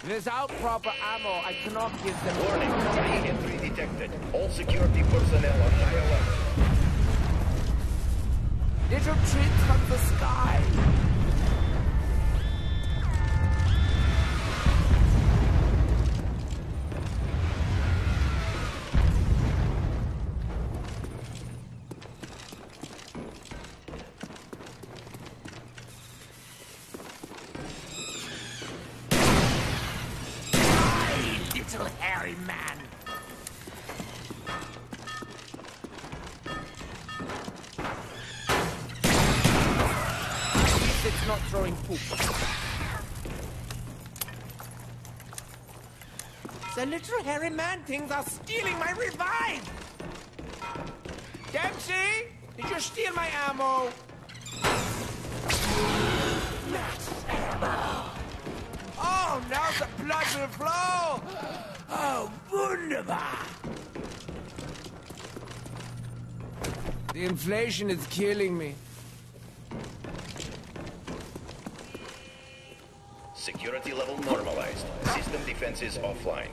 Without proper ammo, I cannot give them... Warning, enemy entry detected. All security personnel on high alert. Little treats from the sky. Little hairy man. At least it's not throwing poop. The little hairy man things are stealing my revive! Dempsey! Did you steal my ammo? Max ammo. Oh, now the blood will flow! Oh, wunderbar. The inflation is killing me. Security level normalized. System defenses offline.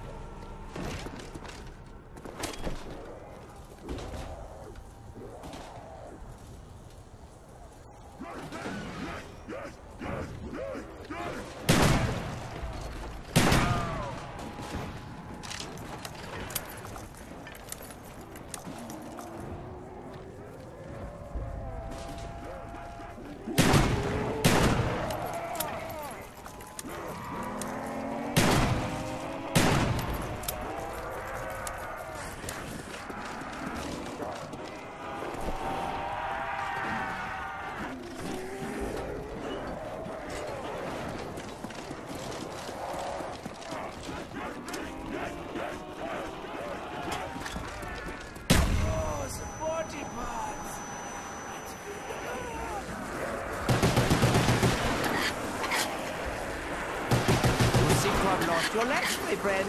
Your legs, my friend.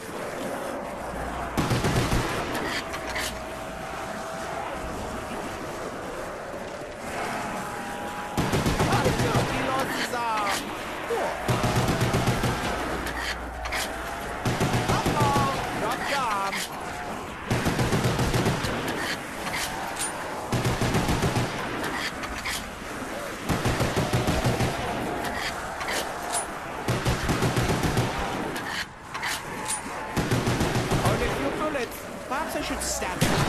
He lost his arm. Uh-oh, dropped the arm. Perhaps I should stab him.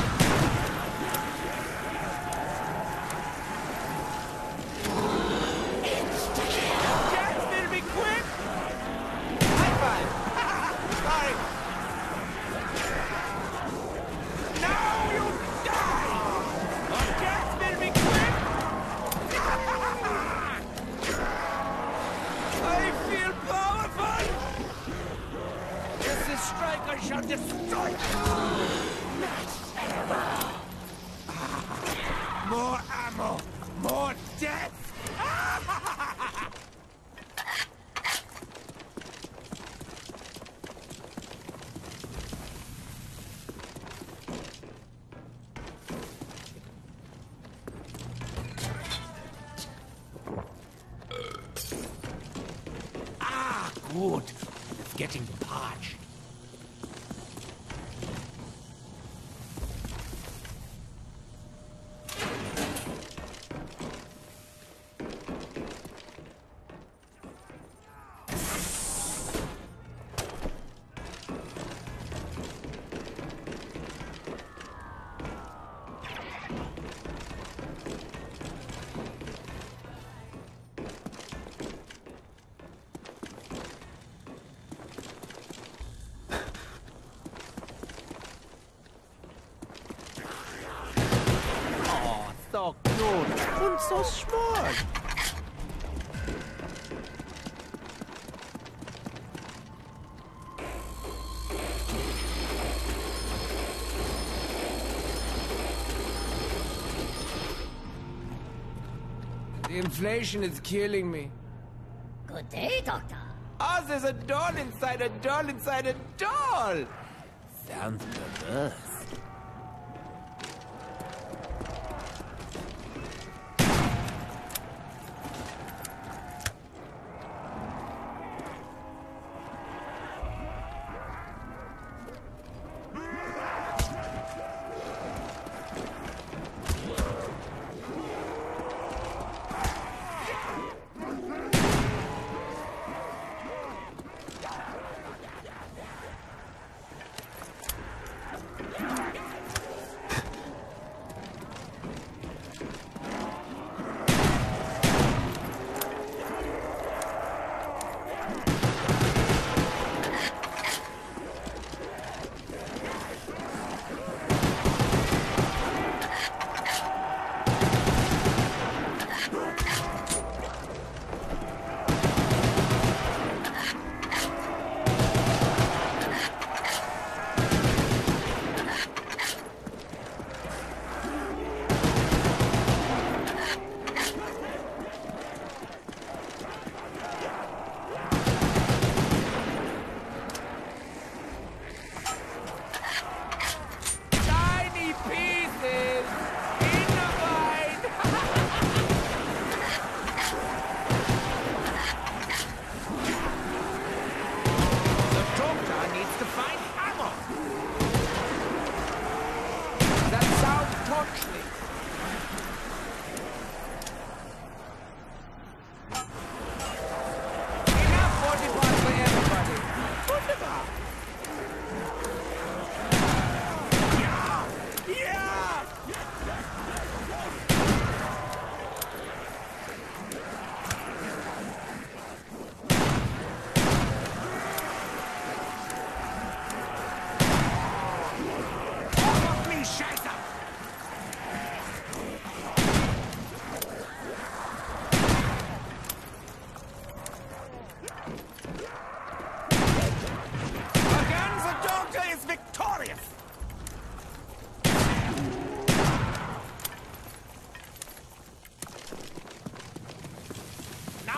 Jack, better be quick! High five! Sorry. Now you die! Jack, better be quick! I feel powerful! With this strike, I shall destroy more ammo! More death! Good. It's getting parched. So cute and so smart. The inflation is killing me. Good day, Doctor. Oh, there's a doll inside a doll inside a doll. Sounds perverse.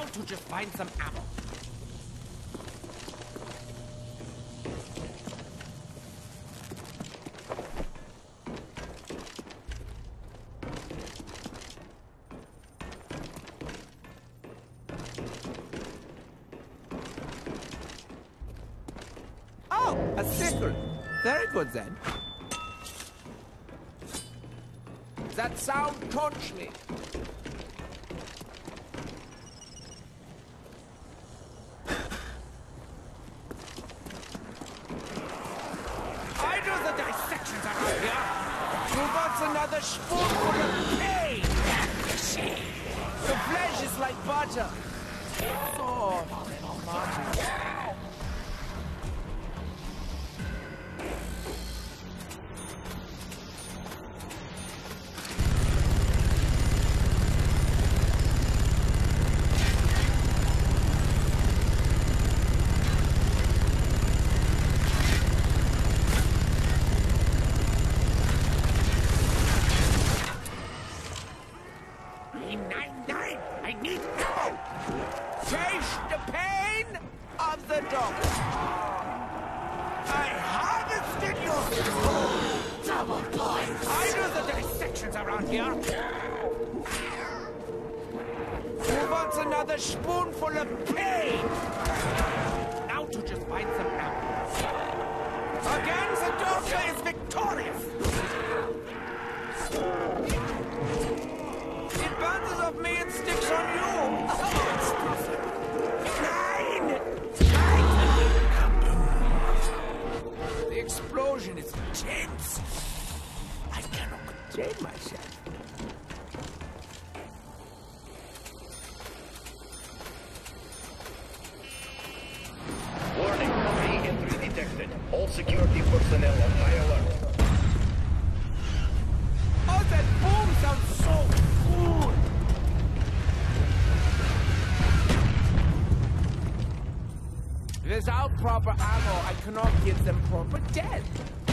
Now to just find some ammo. Oh, a sickle. Very good then. That sound touched me. I do the dissections around here. Who wants another spoonful of pain? The flesh is like butter. Oh, Martin. I need help! Taste the pain of the dog. I harvested your soul! Double points! I do the dissections around here. Who wants another spoonful of pain? Now to just find some ammo. Again, the doctor is victorious. It bounces off me and sticks on you. Nine! The explosion is intense. I cannot contain myself. Warning, re-entry detected. All security personnel on high alert. Oh, that boom sounds so cool. Without proper ammo, I cannot give them proper death.